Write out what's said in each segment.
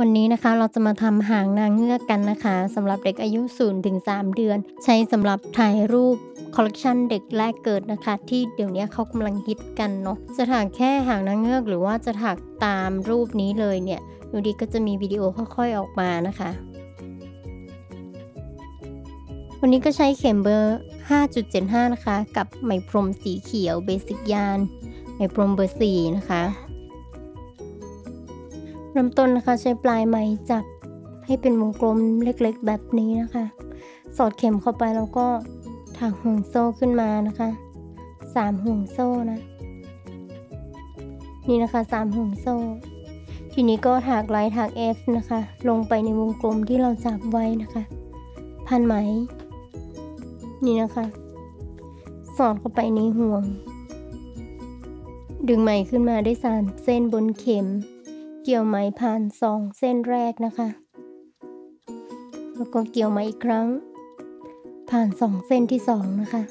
วันนี้นะคะเราจะมาทำหางนางเงือกกันนะคะสำหรับเด็กอายุ 0-3 เดือนใช้สำหรับถ่ายรูปคอลเลกชันเด็กแรกเกิดนะคะที่เดี๋ยวนี้เขากำลังฮิตกันเนาะจะถักแค่หางนางเงือกหรือว่าจะถักตามรูปนี้เลยเนี่ยดูดีก็จะมีวิดีโอค่อยๆออกมานะคะวันนี้ก็ใช้เข็มเบอร์ 5.75 นะคะกับไหมพรมสีเขียวเบสิกยานไหมพรมเบอร์ 4 นะคะเริ่มต้นนะคะใช้ปลายไหมจับให้เป็นวงกลมเล็กๆแบบนี้นะคะสอดเข็มเข้าไปแล้วก็ถักห่วงโซ่ขึ้นมานะคะ3ห่วงโซ่นะนี่นะคะ3ห่วงโซ่ทีนี้ก็ถักไลท์ถัก F นะคะลงไปในวงกลมที่เราจับไว้นะคะพันไหมนี่นะคะสอดเข้าไปในห่วงดึงไหมขึ้นมาได้3เส้นบนเข็มเกี่ยวไหมผ่าน2เส้นแรกนะคะแล้วก็เกี่ยวไหมอีกครั้งผ่าน2เส้นที่2นะคะ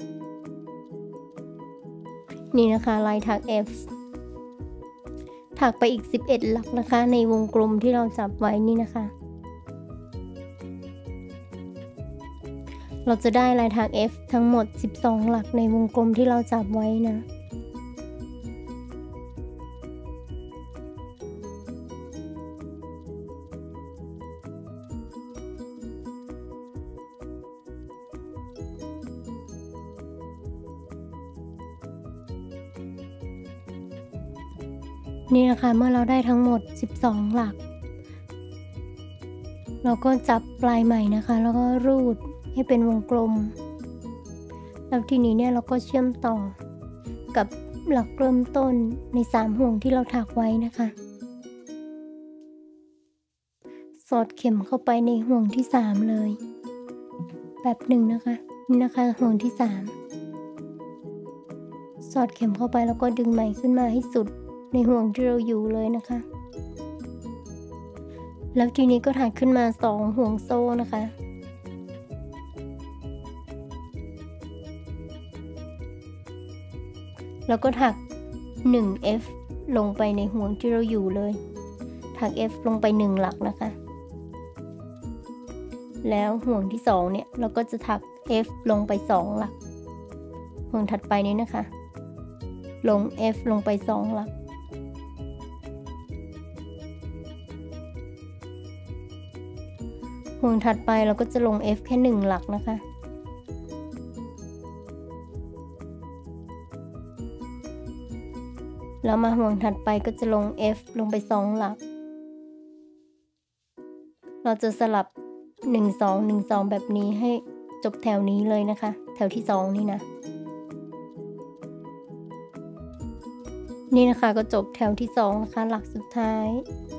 นี่นะคะลายถัก F ถักไปอีก11หลักนะคะในวงกลมที่เราจับไว้นี่นะคะเราจะได้ลายถัก F ทั้งหมด12หลักในวงกลมที่เราจับไว้นะนี่นะคะเมื่อเราได้ทั้งหมด12หลักเราก็จับปลายไหมนะคะแล้วก็รูดให้เป็นวงกลมแล้วทีนี้เนี่ยเราก็เชื่อมต่อกับหลักเริ่มต้นใน3ห่วงที่เราถักไว้นะคะสอดเข็มเข้าไปในห่วงที่3เลยแบบ1นะคะนี่นะคะห่วงที่3สอดเข็มเข้าไปแล้วก็ดึงไหมขึ้นมาให้สุดในห่วงที่เราอยู่เลยนะคะแล้วทีนี้ก็ถักขึ้นมา2ห่วงโซ่นะคะแล้วก็ถัก1F ลงไปในห่วงที่เราอยู่เลยถัก F ลงไป1หลักนะคะแล้วห่วงที่2เนี่ยเราก็จะถัก F ลงไป2หลักห่วงถัดไปนี้นะคะลง F ลงไป2หลักห่วงถัดไปเราก็จะลง F แค่1หลักนะคะแล้วมาห่วงถัดไปก็จะลง F ลงไป2หลักเราจะสลับ1 2 1 2แบบนี้ให้จบแถวนี้เลยนะคะแถวที่2นี่นะนี่นะคะก็จบแถวที่2นะคะหลักสุดท้าย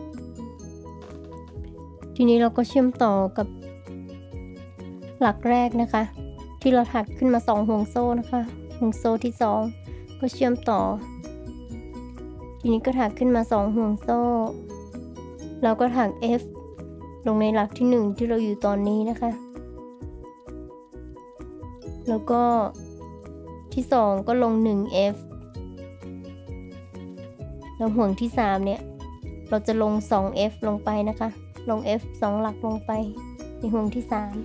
ทีนี้เราก็เชื่อมต่อกับหลักแรกนะคะที่เราถักขึ้นมา2ห่วงโซ่นะคะห่วงโซ่ที่2ก็เชื่อมต่อทีนี้ก็ถักขึ้นมา2ห่วงโซ่แล้วก็ถัก F ลงในหลักที่1ที่เราอยู่ตอนนี้นะคะแล้วก็ที่2ก็ลง 1F แล้วห่วงที่3เนี่ยเราจะลง 2F ลงไปนะคะลง F 2หลักลงไปในห่วงที่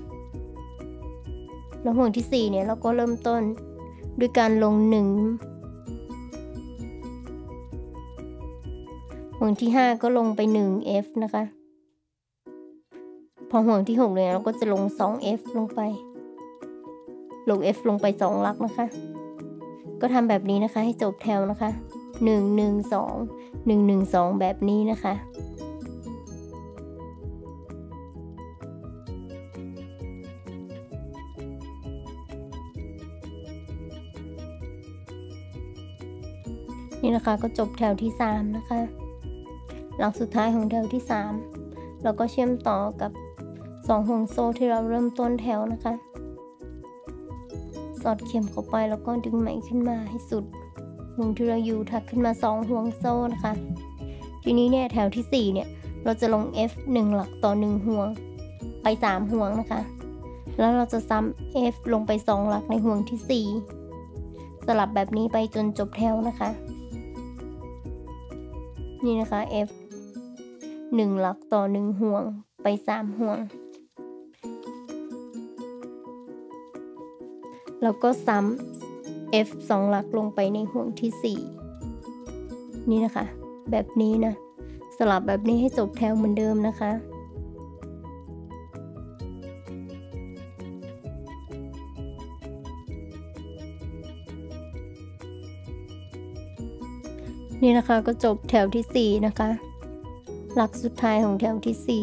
3แล้วห่วงที่4เนี่ยเราก็เริ่มต้นด้วยการลง1ห่วงที่5ก็ลงไป 1F นะคะพอห่วงที่6เนี่ยเราก็จะลง 2F ลงไปลง F ลงไป2หลักนะคะก็ทำแบบนี้นะคะให้จบแถวนะคะ1 1 2 1 1 2แบบนี้นะคะนี่นะคะก็จบแถวที่3นะคะหลักสุดท้ายของแถวที่3เราก็เชื่อมต่อกับ2ห่วงโซ่ที่เราเริ่มต้นแถวนะคะสอดเข็มเข้าไปแล้วก็ดึงไหมขึ้นมาให้สุดห่วงที่เราอยู่ถักขึ้นมา2ห่วงโซ่นะคะทีนี้เนี่ยแถวที่4เนี่ยเราจะลง F 1หลักต่อ1ห่วงไป3ห่วงนะคะแล้วเราจะซ้ำ F ลงไป2หลักในห่วงที่4สลับแบบนี้ไปจนจบแถวนะคะนี่นะคะ F 1 หลักต่อ 1 ห่วงไป3 ห่วงแล้วก็ซ้ำ F 2 หลักลงไปในห่วงที่4นี่นะคะแบบนี้นะสลับแบบนี้ให้จบแถวเหมือนเดิมนะคะนี่นะคะก็จบแถวที่4นะคะหลักสุดท้ายของแถวที่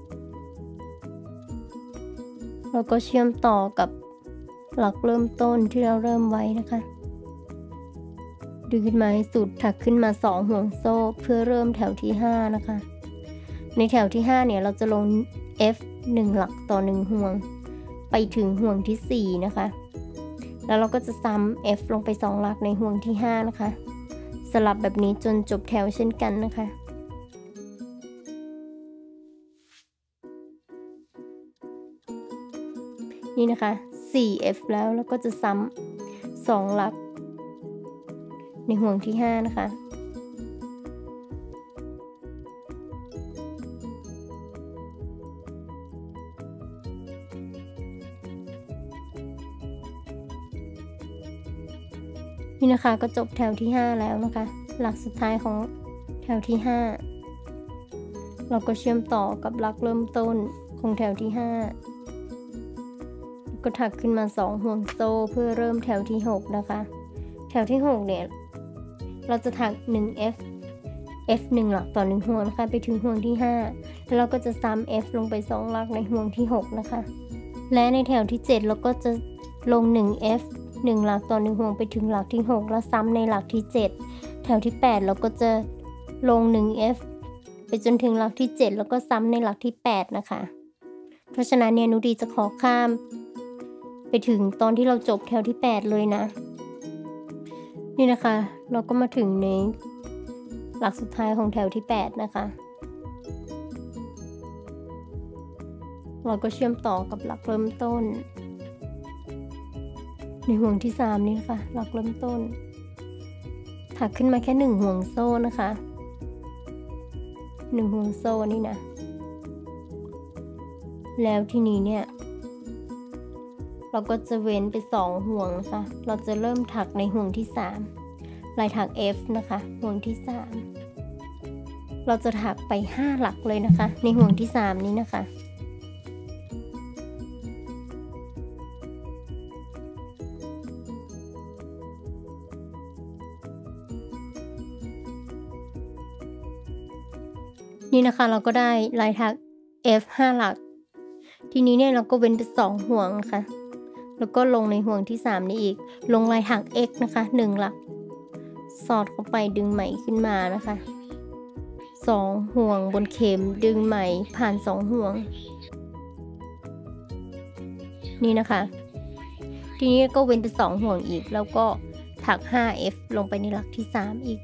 4แล้วก็เชื่อมต่อกับหลักเริ่มต้นที่เราเริ่มไว้นะคะดึงขึ้นมาให้สุดถักขึ้นมา2 ห่วงโซ่เพื่อเริ่มแถวที่5นะคะในแถวที่5เนี่ยเราจะลง F 1 หลักต่อ 1 ห่วงไปถึงห่วงที่4นะคะแล้วเราก็จะซ้ำ F ลงไป2 หลักในห่วงที่5นะคะสลับแบบนี้จนจบแถวเช่นกันนะคะนี่นะคะ 4F แล้วก็จะซ้ำ2 หลักในห่วงที่5นะคะนี่นะคะก็จบแถวที่5แล้วนะคะหลักสุดท้ายของแถวที่5เราก็เชื่อมต่อกับหลักเริ่มต้นของแถวที่5ก็ถักขึ้นมา2 ห่วงโซ่เพื่อเริ่มแถวที่6นะคะแถวที่6เนี่ยเราจะถัก 1F F 1 หลักต่อ 1 ห่วงนะคะไปถึงห่วงที่5แล้วเราก็จะซ้ำ F ลงไป2 หลักในห่วงที่6นะคะและในแถวที่7เราก็จะลง 1F 1 หลักต่อ 1 ห่วงไปถึงหลักที่6แล้วซ้ำในหลักที่7แถวที่8เราก็จะลง 1F ไปจนถึงหลักที่7แล้วก็ซ้ำในหลักที่8นะคะเพราะฉะนั้นเนี่ยนุดีจะขอข้ามไปถึงตอนที่เราจบแถวที่8เลยนะนี่นะคะเราก็มาถึงในหลักสุดท้ายของแถวที่8นะคะเราก็เชื่อมต่อกับหลักเริ่มต้นในห่วงที่3นี่นะคะหลักเริ่มต้นถักขึ้นมาแค่1 ห่วงโซ่นะคะ1 ห่วงโซ่นี่นะแล้วทีนี้เนี่ยเราก็จะเว้นไป2 ห่วงนะคะเราจะเริ่มถักในห่วงที่3ลายถัก F นะคะห่วงที่3เราจะถักไป5 หลักเลยนะคะในห่วงที่3นี้นะคะนี่นะคะเราก็ได้ลายถัก F 5 หลักทีนี้เนี่ยเราก็เว้นไป2 ห่วงนะคะแล้วก็ลงในห่วงที่3นี้อีกลงลายถัก X นะคะ1 หลักสอดเข้าไปดึงไหมขึ้นมานะคะ2 ห่วงบนเข็มดึงไหมผ่าน2 ห่วงนี่นะคะทีนี้ก็เว้นไป2 ห่วงอีกแล้วก็ถัก 5F ลงไปในหลักที่3อีก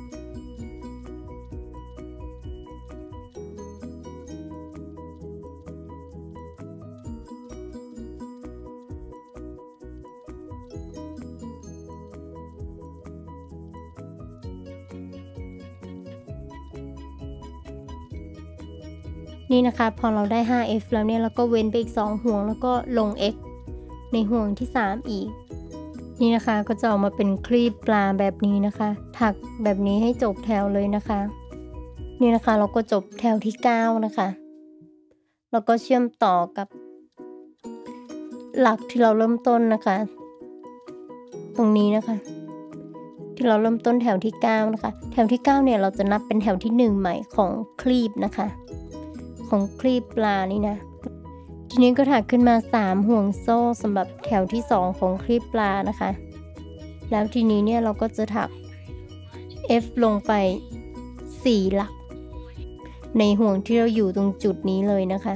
นี่นะคะพอเราได้ 5F แล้วเนี่ยเราก็เว้นไปอีก2 ห่วงแล้วก็ลง X ในห่วงที่3อีกนี่นะคะก็จะออกมาเป็นครีบปลาแบบนี้นะคะถักแบบนี้ให้จบแถวเลยนะคะนี่นะคะเราก็จบแถวที่9นะคะแล้วก็เชื่อมต่อกับหลักที่เราเริ่มต้นนะคะตรงนี้นะคะที่เราเริ่มต้นแถวที่9นะคะแถวที่9เนี่ยเราจะนับเป็นแถวที่1ใหม่ของครีบนะคะของครีบปลานี่นะทีนี้ก็ถักขึ้นมา3 ห่วงโซ่สำหรับแถวที่2ของครีบปลานะคะแล้วทีนี้เนี่ยเราก็จะถัก F ลงไป4 หลักในห่วงที่เราอยู่ตรงจุดนี้เลยนะคะ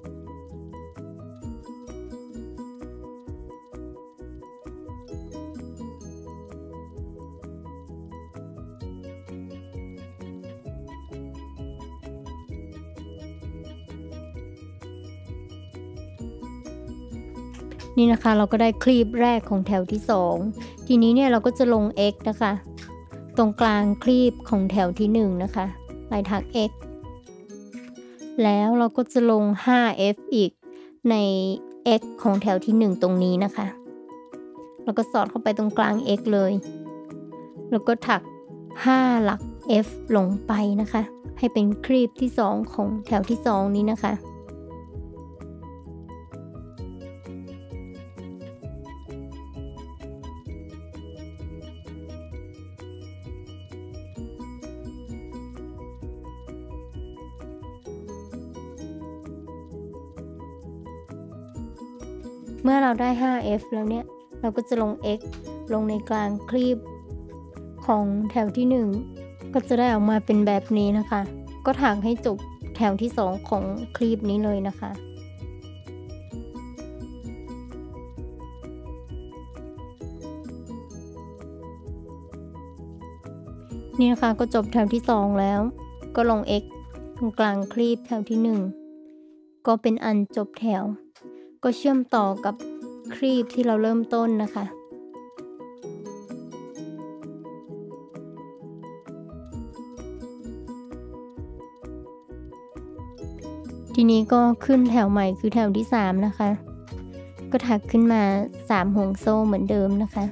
นี่นะคะเราก็ได้คลีปแรกของแถวที่2ทีนี้เนี่ยเราก็จะลง X นะคะตรงกลางคลีปของแถวที่1นะคะลายถัก X แล้วเราก็จะลง 5f อีกใน x ของแถวที่1ตรงนี้นะคะแล้วก็สอดเข้าไปตรงกลาง x เลยแล้วก็ถัก5หลัก f ลงไปนะคะให้เป็นครีบที่2ของแถวที่2นี้นะคะเมื่อเราได้ 5f แล้วเนี่ยเราก็จะลง x ลงในกลางครีบของแถวที่1ก็จะได้ออกมาเป็นแบบนี้นะคะก็ถักให้จบแถวที่2ของครีบนี้เลยนะคะนี่นะคะก็จบแถวที่2แล้วก็ลง x ตรงกลางครีบแถวที่1ก็เป็นอันจบแถวก็เชื่อมต่อกับครีบที่เราเริ่มต้นนะคะทีนี้ก็ขึ้นแถวใหม่คือแถวที่3นะคะก็ถักขึ้นมา3ห่วงโซ่เหมือนเดิมนะคะ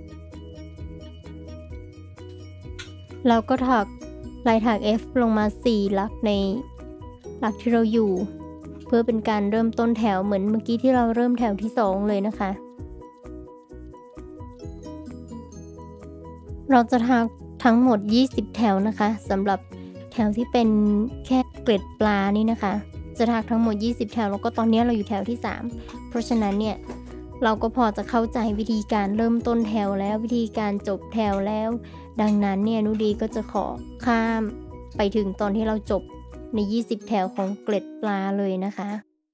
เราก็ถักลายถัก F ลงมา4หลักในหลักที่เราอยู่เพื่อเป็นการเริ่มต้นแถวเหมือนเมื่อกี้ที่เราเริ่มแถวที่2เลยนะคะเราจะถักทั้งหมด20แถวนะคะสำหรับแถวที่เป็นแค่เกล็ดปลานี่นะคะจะถักทั้งหมด20แถวแล้วก็ตอนนี้เราอยู่แถวที่3เพราะฉะนั้นเนี่ยเราก็พอจะเข้าใจวิธีการเริ่มต้นแถวแล้ววิธีการจบแถวแล้วดังนั้นเนี่ยนุดีก็จะขอข้ามไปถึงตอนที่เราจบใน20แถวของเกล็ดปลาเลยนะคะ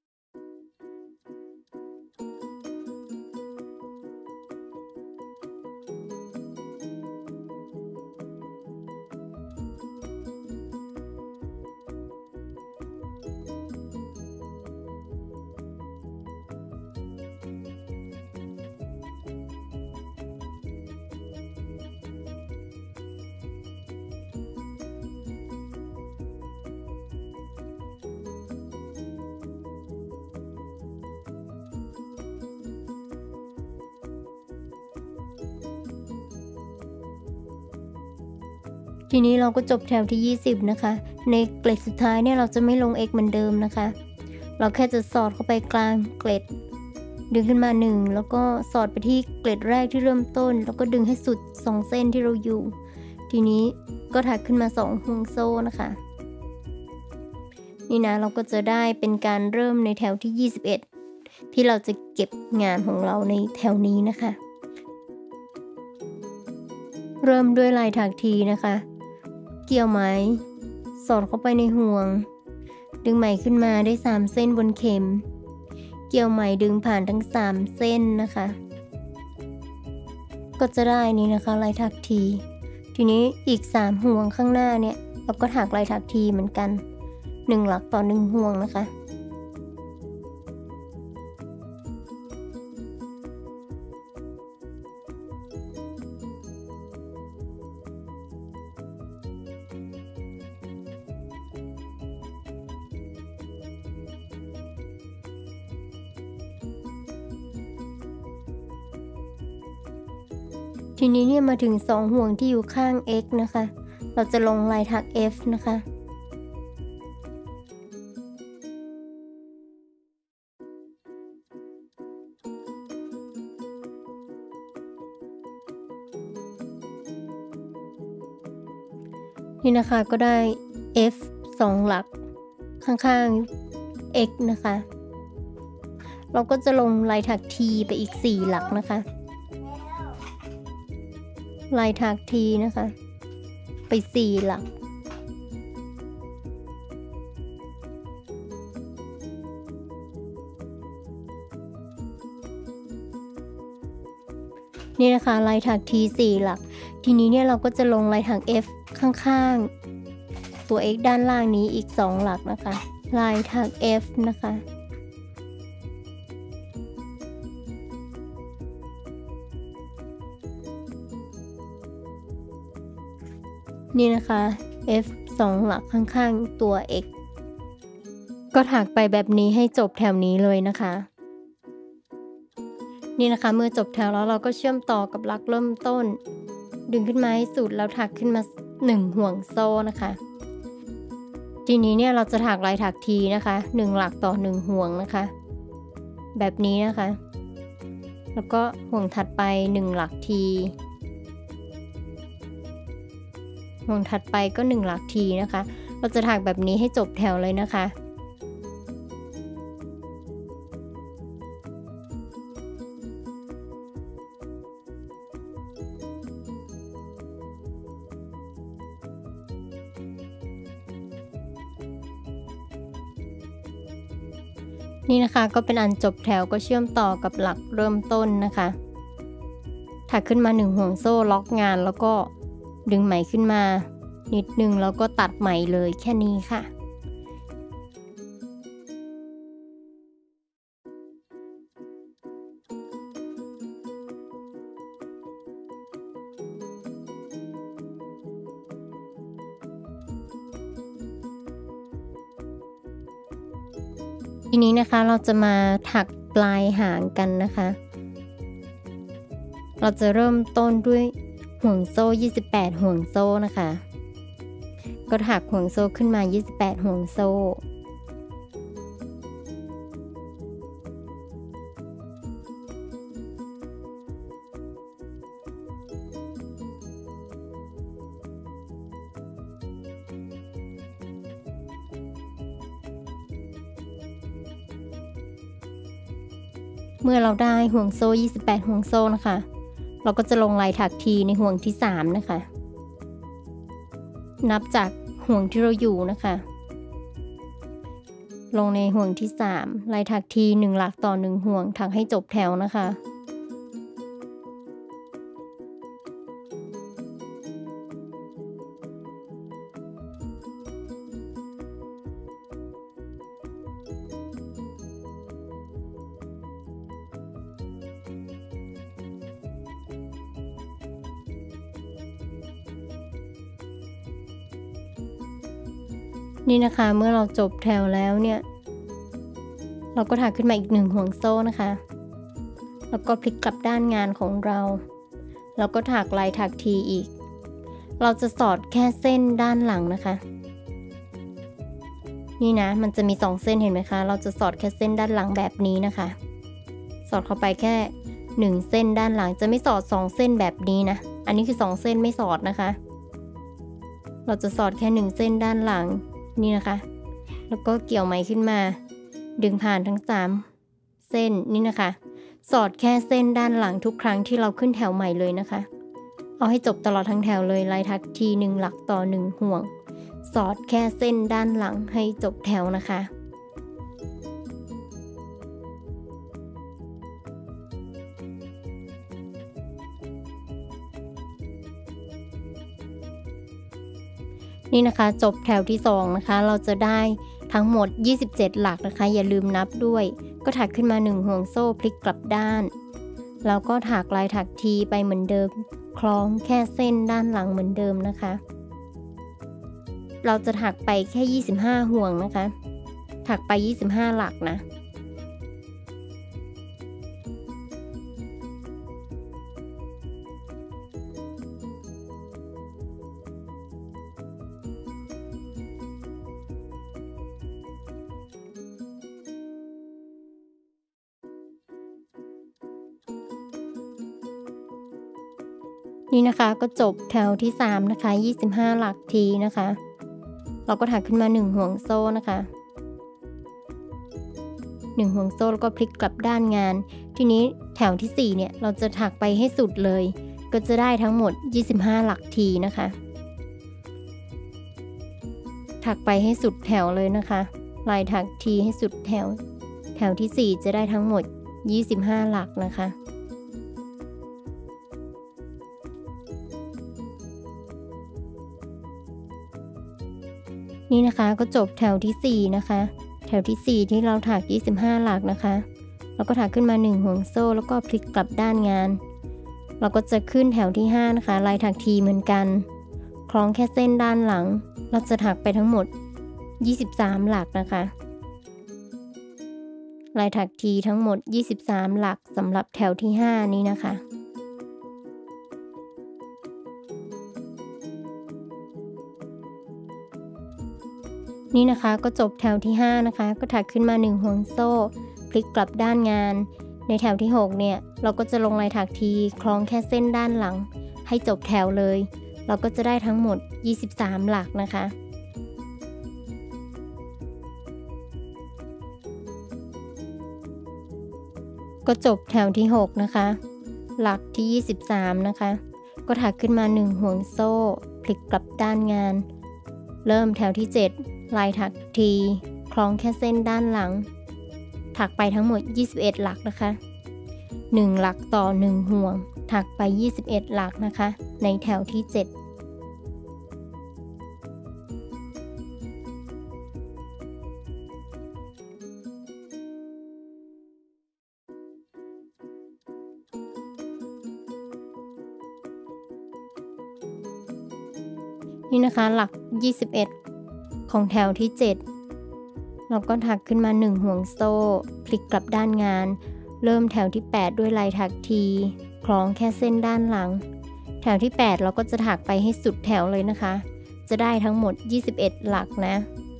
ทีนี้เราก็จบแถวที่20นะคะในเกล็ดสุดท้ายเนี่ยเราจะไม่ลง x เหมือนเดิมนะคะเราแค่จะสอดเข้าไปกลางเกล็ดดึงขึ้นมา1แล้วก็สอดไปที่เกล็ดแรกที่เริ่มต้นแล้วก็ดึงให้สุด2เส้นที่เราอยู่ทีนี้ก็ถักขึ้นมา2ห่วงโซ่นะคะนี่นะเราก็จะได้เป็นการเริ่มในแถวที่21ที่เราจะเก็บงานของเราในแถวนี้นะคะเริ่มด้วยลายถักทีนะคะเกี่ยวไหมสอดเข้าไปในห่วงดึงไหมขึ้นมาได้3เส้นบนเข็มเกี่ยวไหมดึงผ่านทั้ง3เส้นนะคะก็จะได้นี่นะคะลายถักทีนี้อีก3ห่วงข้างหน้าเนี่ยเราก็ถักลายถักทีเหมือนกัน1หลักต่อ1ห่วงนะคะทีนี้เนี่ยมาถึง2ห่วงที่อยู่ข้าง x นะคะเราจะลงลายถัก f นะคะนี่นะคะก็ได้ f 2หลักข้างๆ x นะคะเราก็จะลงลายถัก t ไปอีก4หลักนะคะลายถัก t นะคะไป4หลักนี่นะคะลายถัก t 4หลักทีนี้เนี่ยเราก็จะลงลายถัก f ข้างๆตัว x ด้านล่างนี้อีก2หลักนะคะลายถัก f นะคะนี่นะคะ f 2หลักข้างๆตัว x ก็ถักไปแบบนี้ให้จบแถวนี้เลยนะคะนี่นะคะเมื่อจบแถวแล้วเราก็เชื่อมต่อกับหลักเริ่มต้นดึงขึ้นมาให้สุดแล้วถักขึ้นมา1ห่วงโซ่นะคะทีนี้เนี่ยเราจะถักลายถักทีนะคะ1หลักต่อ1ห่วงนะคะแบบนี้นะคะแล้วก็ห่วงถัดไป1หลักทีห่วงถัดไปก็1หลักทีนะคะเราจะถักแบบนี้ให้จบแถวเลยนะคะนี่นะคะก็เป็นอันจบแถวก็เชื่อมต่อกับหลักเริ่มต้นนะคะถักขึ้นมา1ห่วงโซ่ล็อกงานแล้วก็ดึงไหมขึ้นมานิดนึงแล้วก็ตัดไหมเลยแค่นี้ค่ะทีนี้นะคะเราจะมาถักปลายหางกันนะคะเราจะเริ่มต้นด้วยห่วงโซ่28ห่วงโซ่นะคะก็ถักห่วงโซ่ขึ้นมา28ห่วงโซ่เมื่อเราได้ห่วงโซ่28ห่วงโซ่นะคะเราก็จะลงลายถักทีในห่วงที่3นะคะนับจากห่วงที่เราอยู่นะคะลงในห่วงที่3ลายถักที1หลักต่อ1ห่วงถักให้จบแถวนะคะนี่นะคะเมื่อเราจบแถวแล้วเนี่ยเราก็ถักขึ้นมาอีก1ห่วงโซ่นะคะแล้วก็พลิกกลับด้านงานของเราแล้วก็ถักลายถักทีอีกเราจะสอดแค่เส้นด้านหลังนะคะนี่นะมันจะมี2เส้นเห็นไหมคะเราจะสอดแค่เส้นด้านหลังแบบนี้นะคะสอดเข้าไปแค่1เส้นด้านหลังจะไม่สอด2เส้นแบบนี้นะอันนี้คือ2เส้นไม่สอดนะคะเราจะสอดแค่1เส้นด้านหลังนี่นะคะแล้วก็เกี่ยวไหมขึ้นมาดึงผ่านทั้ง3เส้นนี่นะคะสอดแค่เส้นด้านหลังทุกครั้งที่เราขึ้นแถวใหม่เลยนะคะเอาให้จบตลอดทั้งแถวเลยลายถักที1หลักต่อ1ห่วงสอดแค่เส้นด้านหลังให้จบแถวนะคะนี่นะคะจบแถวที่2นะคะเราจะได้ทั้งหมด27หลักนะคะอย่าลืมนับด้วยก็ถักขึ้นมา1ห่วงโซ่พลิกกลับด้านแล้วก็ถักลายถักทีไปเหมือนเดิมคล้องแค่เส้นด้านหลังเหมือนเดิมนะคะเราจะถักไปแค่25ห่วงนะคะถักไป25หลักนะนี่นะคะก็จบแถวที่3นะคะ25หลักทีนะคะเราก็ถักขึ้นมา1ห่วงโซ่นะคะ1ห่วงโซ่แล้วก็พลิกกลับด้านงานทีนี้แถวที่4เนี่ยเราจะถักไปให้สุดเลยก็จะได้ทั้งหมด25หลักทีนะคะถักไปให้สุดแถวเลยนะคะลายถักทีให้สุดแถวที่4จะได้ทั้งหมด25หลักนะคะนี่นะคะก็จบแถวที่4นะคะแถวที่4ที่เราถัก25หลักนะคะเราก็ถักขึ้นมา1ห่วงโซ่แล้วก็พลิกกลับด้านงานเราก็จะขึ้นแถวที่5นะคะลายถักทีเหมือนกันคล้องแค่เส้นด้านหลังเราจะถักไปทั้งหมด23หลักนะคะลายถักทีทั้งหมด23หลักสำหรับแถวที่5นี้นะคะนี่นะคะก็จบแถวที่5นะคะก็ถักขึ้นมา1ห่วงโซ่พลิกกลับด้านงานในแถวที่6เนี่ยเราก็จะลงลายถักทีคล้องแค่เส้นด้านหลังให้จบแถวเลยเราก็จะได้ทั้งหมด23หลักนะคะก็จบแถวที่6นะคะหลักที่23นะคะก็ถักขึ้นมา1ห่วงโซ่พลิกกลับด้านงานเริ่มแถวที่7ลายถักทีคล้องแค่เส้นด้านหลังถักไปทั้งหมด21หลักนะคะ1หลักต่อ1ห่วงถักไป21หลักนะคะในแถวที่7นี่นะคะหลัก21ของแถวที่7เราก็ถักขึ้นมา1ห่วงโซ่พลิกกลับด้านงานเริ่มแถวที่8ด้วยลายถักทีคล้องแค่เส้นด้านหลังแถวที่8เราก็จะถักไปให้สุดแถวเลยนะคะจะได้ทั้งหมด21หลักนะ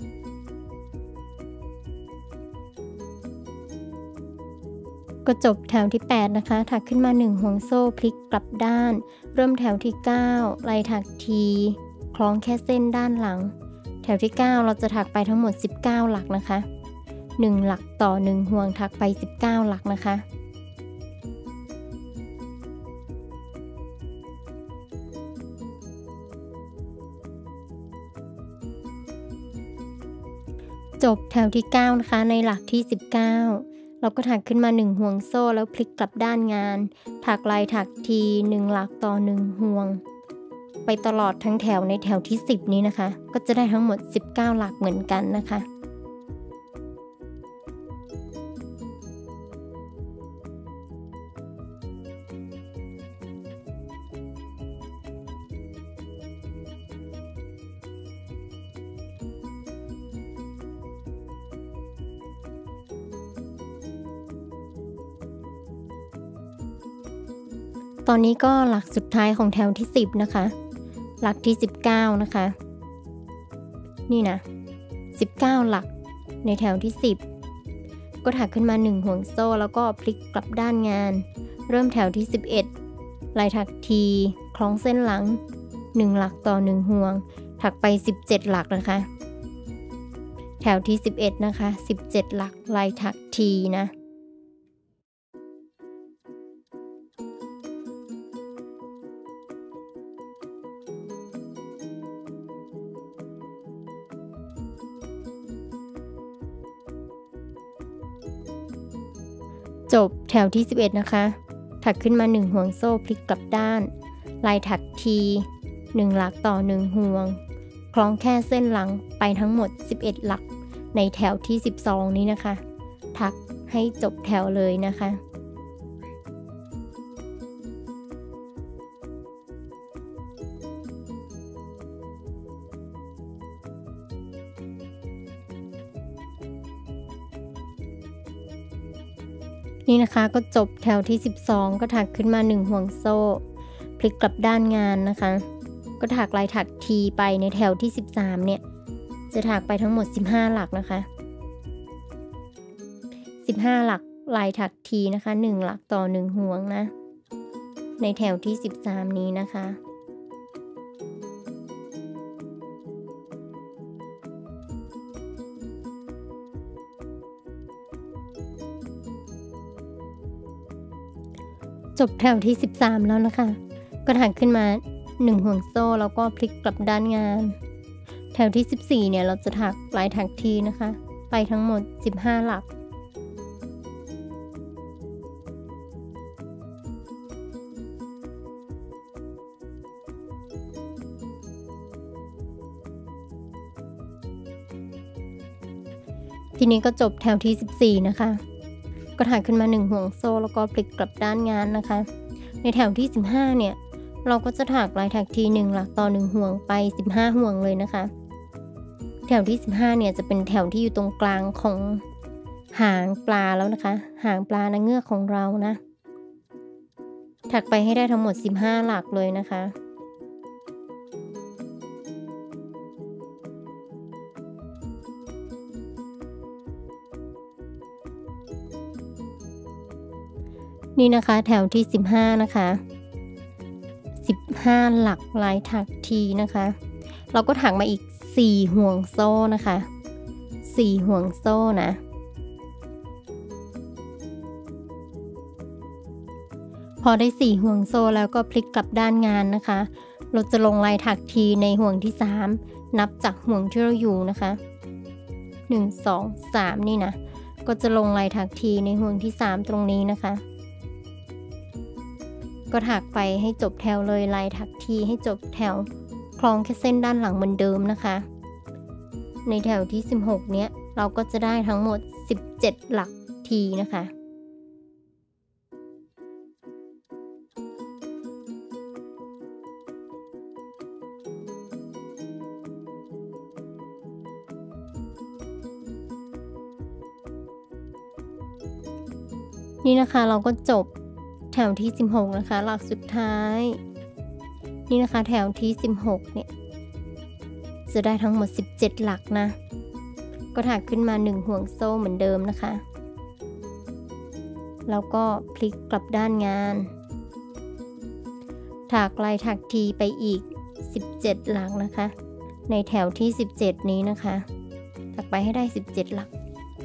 ก็จบแถวที่8นะคะถักขึ้นมา1ห่วงโซ่พลิกกลับด้านเริ่มแถวที่9ลายถักทีคล้องแค่เส้นด้านหลังแถวที่9เราจะถักไปทั้งหมด19หลักนะคะ1หลักต่อ1ห่วงถักไป19หลักนะคะจบแถวที่9นะคะในหลักที่19เราก็ถักขึ้นมา1ห่วงโซ่แล้วพลิกกลับด้านงานถักลายถักที1หลักต่อ1ห่วงไปตลอดทั้งแถวในแถวที่10นี้นะคะก็จะได้ทั้งหมด19หลักเหมือนกันนะคะตอนนี้ก็หลักสุดท้ายของแถวที่10นะคะหลักที่19นะคะนี่นะ19หลักในแถวที่10ก็ถักขึ้นมา1ห่วงโซ่แล้วก็พลิกกลับด้านงานเริ่มแถวที่11ลายถักทีคล้องเส้นหลัง1หลักต่อ1ห่วงถักไป17หลักนะคะแถวที่11นะคะ17หลักลายถักทีนะจบแถวที่11นะคะถักขึ้นมา1ห่วงโซ่พลิกกลับด้านลายถักที1หลักต่อ1ห่วงคล้องแค่เส้นหลังไปทั้งหมด11หลักในแถวที่12นี้นะคะถักให้จบแถวเลยนะคะนี่นะคะก็จบแถวที่12ก็ถักขึ้นมา1ห่วงโซ่พลิกกลับด้านงานนะคะก็ถักลายถักทีไปในแถวที่13เนี่ยจะถักไปทั้งหมด15หลักนะคะ15หลักลายถักทีนะคะ1หลักต่อ1ห่วงนะในแถวที่13นี้นะคะจบแถวที่13แล้วนะคะก็ถักขึ้นมา1ห่วงโซ่แล้วก็พลิกกลับด้านงานแถวที่14เนี่ยเราจะถักลายถักทีนะคะไปทั้งหมด15หลักทีนี้ก็จบแถวที่14นะคะก็ถักขึ้นมา1ห่วงโซ่แล้วก็พลิกกลับด้านงานนะคะในแถวที่15เนี่ยเราก็จะถักลายถักที1หลักต่อ1ห่วงไป15ห่วงเลยนะคะแถวที่15เนี่ยจะเป็นแถวที่อยู่ตรงกลางของหางปลาแล้วนะคะหางปลานางเงือกของเรานะถักไปให้ได้ทั้งหมด15หลักเลยนะคะนี่นะคะแถวที่15นะคะ15หลักลายถักทีนะคะเราก็ถักมาอีก4ห่วงโซ่นะคะ4ห่วงโซ่นะพอได้4ห่วงโซ่แล้วก็พลิกกลับด้านงานนะคะเราจะลงลายถักทีในห่วงที่3นับจากห่วงที่เราอยู่นะคะ1 2 3นี่นะก็จะลงลายถักทีในห่วงที่3ตรงนี้นะคะก็ถักไปให้จบแถวเลยลายถักทีให้จบแถวคล้องแค่เส้นด้านหลังเหมือนเดิมนะคะในแถวที่16เนี้ยเราก็จะได้ทั้งหมด17หลักทีนะคะนี่นะคะเราก็จบแถวที่16นะคะหลักสุดท้ายนี่นะคะแถวที่16เนี่ยจะได้ทั้งหมด17หลักนะก็ถักขึ้นมา1ห่วงโซ่เหมือนเดิมนะคะแล้วก็พลิกกลับด้านงานถักลายถักทีไปอีก17หลักนะคะในแถวที่17นี้นะคะถักไปให้ได้17หลัก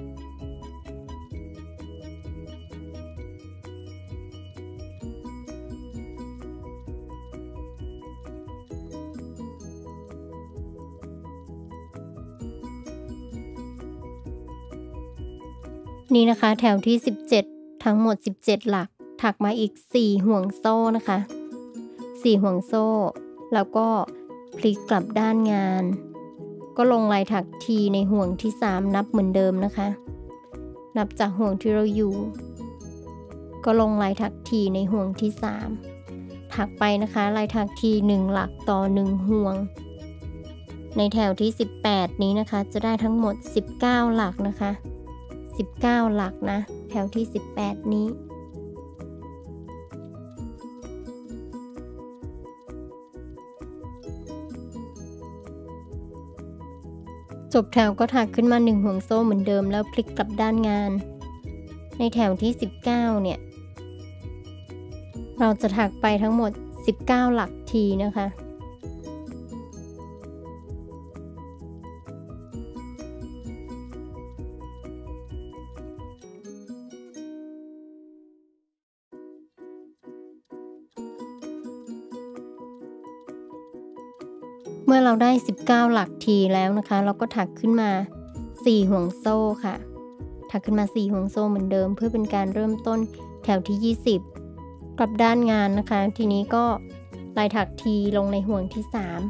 นี่นะคะแถวที่17ทั้งหมด17หลักถักมาอีก4ห่วงโซ่นะคะ4ห่วงโซ่แล้วก็พลิกกลับด้านงานก็ลงลายถักทีในห่วงที่3นับเหมือนเดิมนะคะนับจากห่วงที่เราอยู่ก็ลงลายถักทีในห่วงที่3ถักไปนะคะลายถักที1หลักต่อ1ห่วงในแถวที่18นี้นะคะจะได้ทั้งหมด19หลักนะคะ19หลักนะแถวที่18นี้จบแถวก็ถักขึ้นมา1ห่วงโซ่เหมือนเดิมแล้วพลิกกลับด้านงานในแถวที่19เนี่ยเราจะถักไปทั้งหมด19หลักทีนะคะเมื่อเราได้19หลักทีแล้วนะคะเราก็ถักขึ้นมา4ห่วงโซ่ค่ะถักขึ้นมา4ห่วงโซ่เหมือนเดิมเพื่อเป็นการเริ่มต้นแถวที่20กลับด้านงานนะคะทีนี้ก็ลายถักทีลงในห่วงที่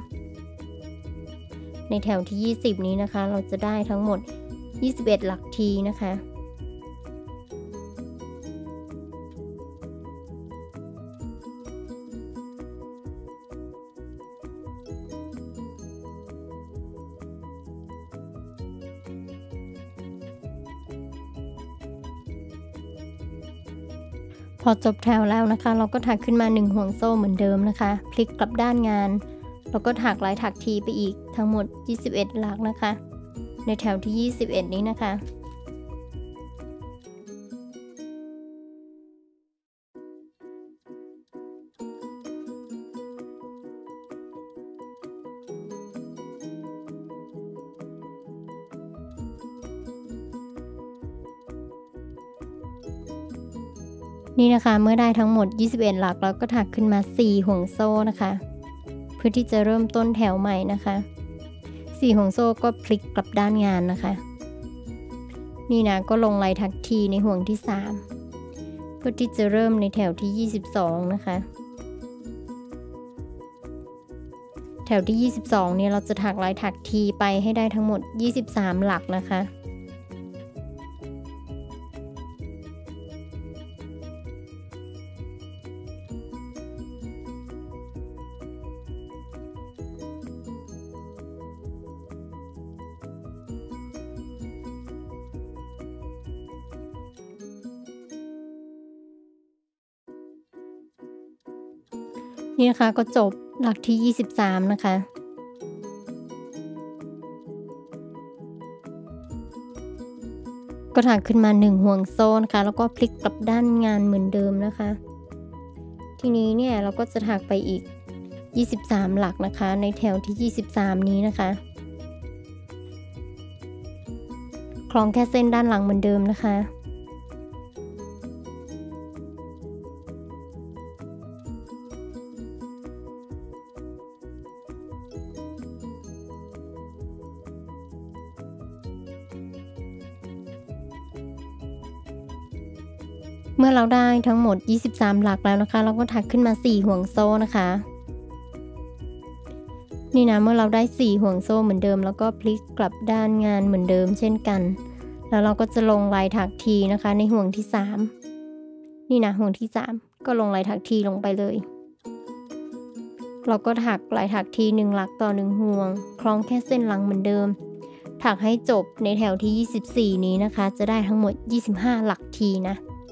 3ในแถวที่20นี้นะคะเราจะได้ทั้งหมด21หลักทีนะคะพอจบแถวแล้วนะคะเราก็ถักขึ้นมา1ห่วงโซ่เหมือนเดิมนะคะพลิกกลับด้านงานแล้วก็ถักลายถักทีไปอีกทั้งหมด21หลักนะคะในแถวที่21นี้นะคะนี่นะคะเมื่อได้ทั้งหมด21หลักแล้วก็ถักขึ้นมา4ห่วงโซ่นะคะเพื่อที่จะเริ่มต้นแถวใหม่นะคะ4ห่วงโซ่ก็พลิกกลับด้านงานนะคะนี่นะก็ลงลายถักทีในห่วงที่3เพื่อที่จะเริ่มในแถวที่22นะคะแถวที่22เนี่ยเราจะถักลายถักทีไปให้ได้ทั้งหมด23หลักนะคะนี่นะคะก็จบหลักที่23นะคะก็ถักขึ้นมา1ห่วงโซ่นะคะแล้วก็พลิกกลับด้านงานเหมือนเดิมนะคะทีนี้เนี่ยเราก็จะถักไปอีก23หลักนะคะในแถวที่23นี้นะคะคล้องแค่เส้นด้านหลังเหมือนเดิมนะคะเมื่อเราได้ทั้งหมด23หลักแล้วนะคะเราก็ถักขึ้นมา4ห่วงโซ่นะคะนี่นะเมื่อเราได้4ห่วงโซ่เหมือนเดิมแล้วก็พลิกกลับด้านงานเหมือนเดิมเช่นกันแล้วเราก็จะลงลายถักทีนะคะในห่วงที่3นี่นะห่วงที่3ก็ลงลายถักทีลงไปเลยเราก็ถักลายถักที1หลักต่อ1ห่วงคล้องแค่เส้นหลังเหมือนเดิมถักให้จบในแถวที่24นี้นะคะจะได้ทั้งหมด25หลักทีนะ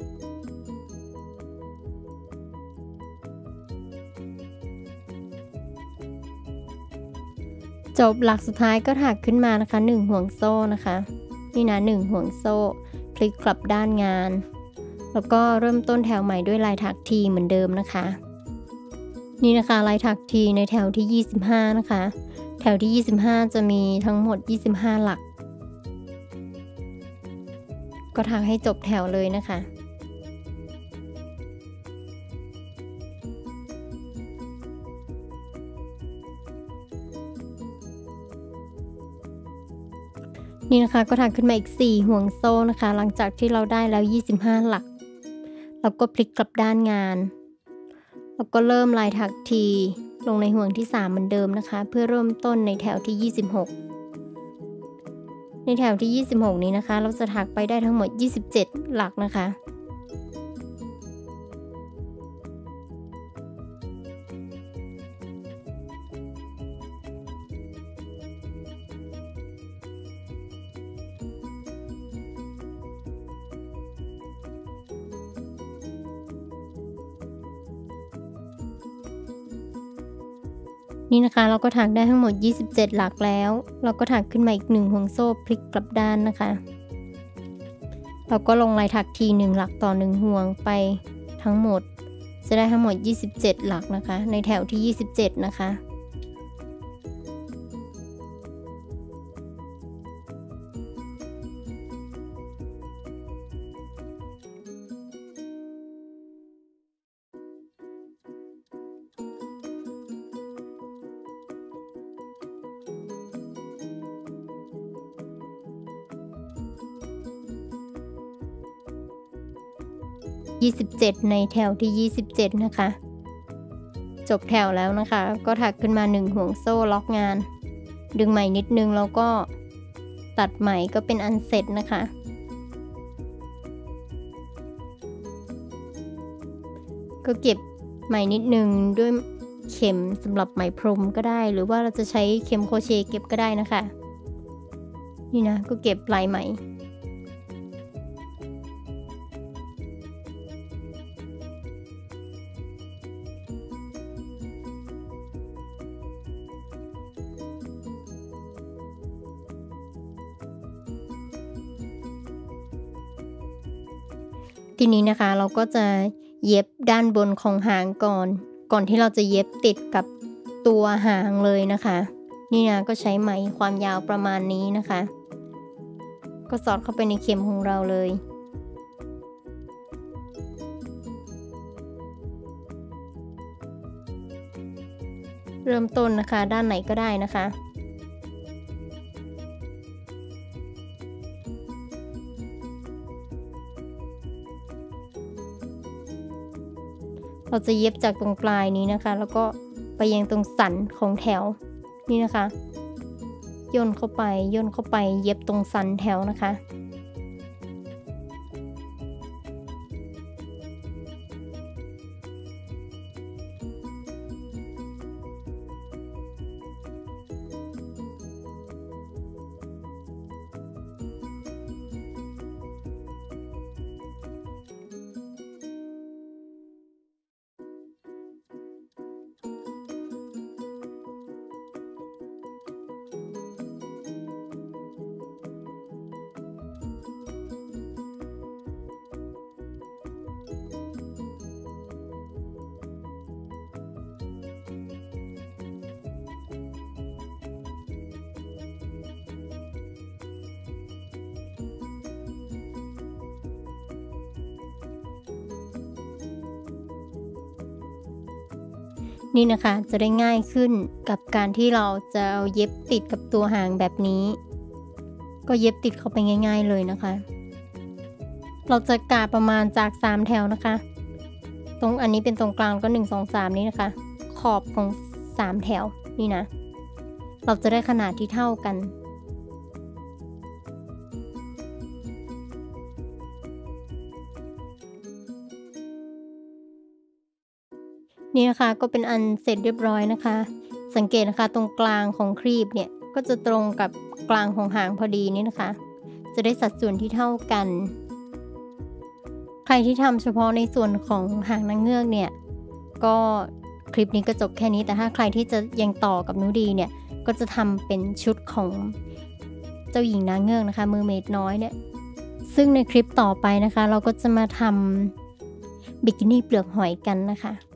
จบหลักสุดท้ายก็ถักขึ้นมานะคะ1ห่วงโซ่นะคะนี่นะ1ห่วงโซ่พลิกกลับด้านงานแล้วก็เริ่มต้นแถวใหม่ด้วยลายถักทีเหมือนเดิมนะคะนี่นะคะลายถักทีในแถวที่25นะคะแถวที่25จะมีทั้งหมด25หลักก็ถักให้จบแถวเลยนะคะนี่นะคะก็ถักขึ้นมาอีก4ห่วงโซ่นะคะหลังจากที่เราได้แล้ว25หลักแล้วก็พลิกกลับด้านงานแล้วก็เริ่มลายถักทีลงในห่วงที่3เหมือนเดิมนะคะเพื่อเริ่มต้นในแถวที่26ในแถวที่26นี้นะคะเราจะถักไปได้ทั้งหมด27หลักนะคะนี่นะคะเราก็ถักได้ทั้งหมด27หลักแล้วเราก็ถักขึ้นมาอีก1ห่วงโซ่พลิกกลับด้านนะคะเราก็ลงลายถักที1หลักต่อ1ห่วงไปทั้งหมดจะได้ทั้งหมด27หลักนะคะในแถวที่27นะคะ27ในแถวที่27นะคะจบแถวแล้วนะคะก็ถักขึ้นมา1ห่วงโซ่ล็อกงานดึงไหมนิดนึงแล้วก็ตัดไหมก็เป็นอันเสร็จนะคะก็เก็บไหมนิดนึงด้วยเข็มสำหรับไหมพรมก็ได้หรือว่าเราจะใช้เข็มโครเชต์เก็บก็ได้นะคะนี่นะก็เก็บปลายไหมทีนี้นะคะเราก็จะเย็บด้านบนของหางก่อนที่เราจะเย็บติดกับตัวหางเลยนะคะนี่นะก็ใช้ไหมความยาวประมาณนี้นะคะก็สอดเข้าไปในเข็มของเราเลยเริ่มต้นนะคะด้านไหนก็ได้นะคะเราจะเย็บจากตรงปลายนี้นะคะแล้วก็ไปยังตรงสันของแถวนี่นะคะย่นเข้าไปเย็บตรงสันแถวนะคะนี่นะคะจะได้ง่ายขึ้นกับการที่เราจะเอาเย็บติดกับตัวหางแบบนี้ก็เย็บติดเข้าไปง่ายๆเลยนะคะเราจะกะประมาณจาก3แถวนะคะตรงอันนี้เป็นตรงกลางก็1 2 3นี้นะคะขอบของ3แถวนี่นะเราจะได้ขนาดที่เท่ากันนี่นะคะก็เป็นอันเสร็จเรียบร้อยนะคะสังเกตนะคะตรงกลางของครีบเนี่ยก็จะตรงกับกลางของหางพอดีนี่นะคะจะได้สัดส่วนที่เท่ากันใครที่ทำเฉพาะในส่วนของหางนางเงือกเนี่ยก็คลิปนี้ก็จบแค่นี้แต่ถ้าใครที่จะยังต่อกับนูดีเนี่ยก็จะทำเป็นชุดของเจ้าหญิงนางเงือกนะคะมือเมดน้อยเนี่ยซึ่งในคลิปต่อไปนะคะเราก็จะมาทำบิกินี่เปลือกหอยกันนะคะ